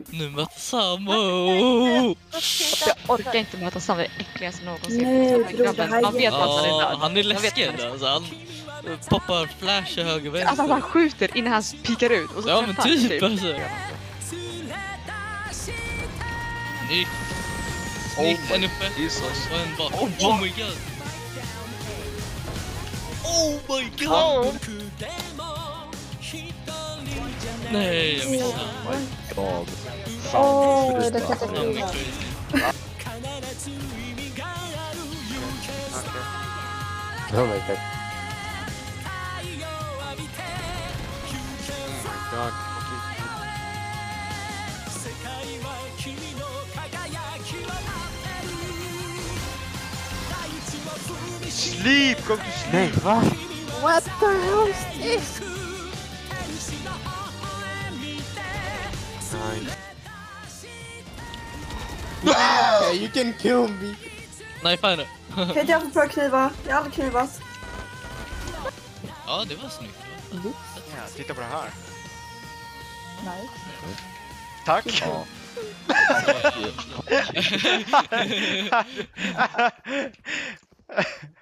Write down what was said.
Nu möter Samo! Jag orkar inte möta samma äckligaste någonsin. Nej, bror, det här Man vet att han är Ja, död. han är läskig alltså. Han poppar flash höger vänster. Alltså han skjuter innan han pikar ut. Och så Ja men träffar han, typ alltså. Snyggt. Snyggt, en uppe. Jesus. Och en bak. Oh my god. Oh my god. Nej, jag missade. God. det kan jag Han är inte. crazy. Oh my god. Sleep! Go to sleep! Va? What the hell is this? Yeah, you can kill me. Nej, fan. Kan inte jag få pröva kniva? Jag har aldrig knivat. Ja, det var snyggt. Ja, titta på det här. Nej. Tack! Ja.